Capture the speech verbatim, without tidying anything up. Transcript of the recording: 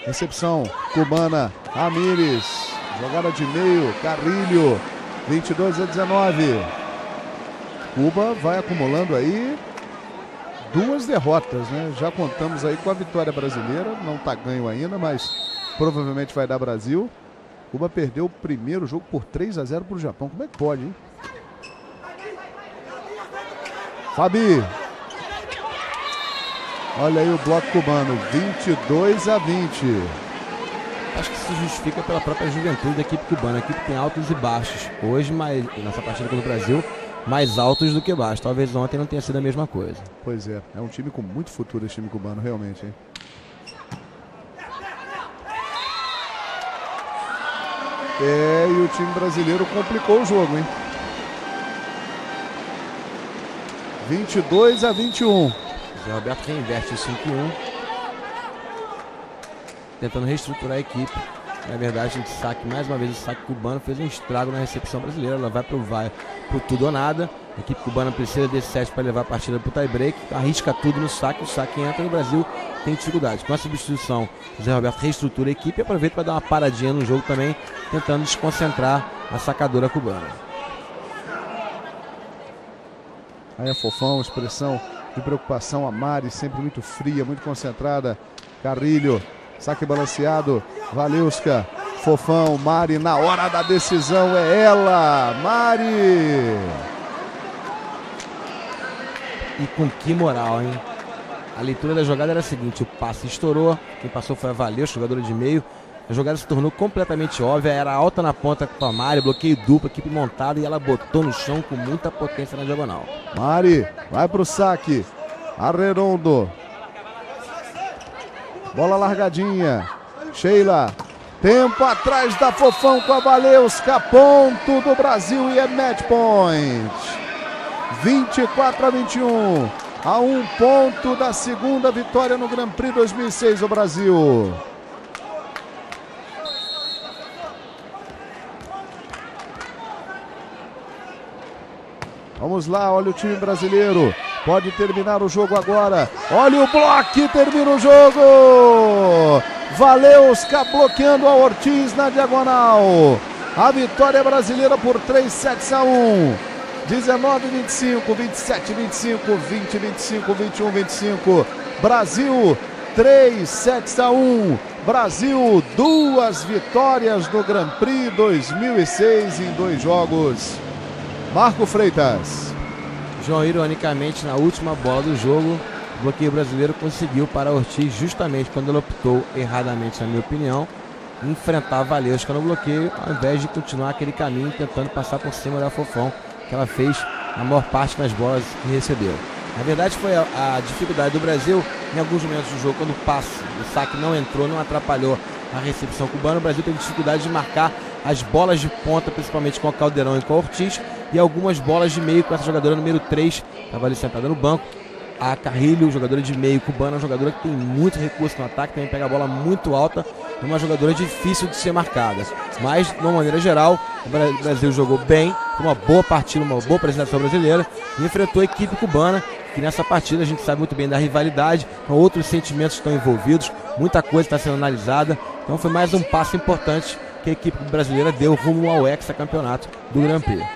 Recepção cubana, Ramírez. Jogada de meio, Carrilho. vinte e dois a dezenove. Cuba vai acumulando aí duas derrotas, né? Já contamos aí com a vitória brasileira. Não tá ganho ainda, mas provavelmente vai dar Brasil. Cuba perdeu o primeiro jogo por três a zero para o Japão. Como é que pode, hein? Fabi. Olha aí o bloco cubano, vinte e dois a vinte. Acho que se justifica pela própria juventude da equipe cubana. A equipe tem altos e baixos. Hoje, mais, nessa partida contra o Brasil, mais altos do que baixos. Talvez ontem não tenha sido a mesma coisa. Pois é, é um time com muito futuro esse time cubano, realmente, hein? É, e o time brasileiro complicou o jogo, hein? vinte e dois a vinte e um. Zé Roberto reinverte o cinco a um. Tentando reestruturar a equipe. Na verdade, o saque, mais uma vez, o saque cubano fez um estrago na recepção brasileira. Ela vai pro, vai pro tudo ou nada. A equipe cubana precisa desse set para levar a partida pro tie break. Arrisca tudo no saque, o saque entra e o Brasil tem dificuldade. Com a substituição, o Zé Roberto reestrutura a equipe e aproveita para dar uma paradinha no jogo também, tentando desconcentrar a sacadora cubana. Aí a Fofão, expressão de preocupação, a Mari sempre muito fria, muito concentrada. Carrilho, saque balanceado, Valeuska, Fofão, Mari na hora da decisão, é ela, Mari! E com que moral, hein? A leitura da jogada era a seguinte: o passe estourou, quem passou foi a Valeuska, jogadora de meio. A jogada se tornou completamente óbvia, era alta na ponta com a Mari, bloqueio duplo, equipe montada, e ela botou no chão com muita potência na diagonal. Mari vai pro saque, Arredondo. Bola largadinha, Sheila. Tempo atrás da Fofão com a Valeuska, ponto do Brasil e é match point. vinte e quatro a vinte e um, a um ponto da segunda vitória no Grand Prix dois mil e seis do Brasil. Vamos lá, olha o time brasileiro. Pode terminar o jogo agora. Olha o bloco, termina o jogo. Valeuska bloqueando a Ortiz na diagonal. A vitória brasileira por três sets a um. dezenove a vinte e cinco, vinte e sete a vinte e cinco, vinte a vinte e cinco, vinte e um a vinte e cinco. Brasil, três sets a um. Brasil, duas vitórias no Grand Prix dois mil e seis em dois jogos. Marco Freitas. João, ironicamente, na última bola do jogo, o bloqueio brasileiro conseguiu para a Ortiz, justamente quando ela optou, erradamente na minha opinião, enfrentar a Valeuska no bloqueio, ao invés de continuar aquele caminho tentando passar por cima da Fofão, que ela fez a maior parte das bolas que recebeu. Na verdade, foi a, a dificuldade do Brasil em alguns momentos do jogo, quando o passe, o saque não entrou, não atrapalhou a recepção cubana. O Brasil teve dificuldade de marcar as bolas de ponta, principalmente com a Caldeirão e com a Ortiz, e algumas bolas de meio com essa jogadora número três, estava ali sentada no banco, a Carrilho, jogadora de meio cubana, uma jogadora que tem muito recurso no ataque, também pega a bola muito alta, é uma jogadora difícil de ser marcada. Mas, de uma maneira geral, o Brasil jogou bem, foi uma boa partida, uma boa apresentação brasileira, e enfrentou a equipe cubana, que nessa partida a gente sabe muito bem da rivalidade, outros sentimentos estão envolvidos, muita coisa está sendo analisada, então foi mais um passo importante que a equipe brasileira deu rumo ao hexacampeonato do Grand Prix.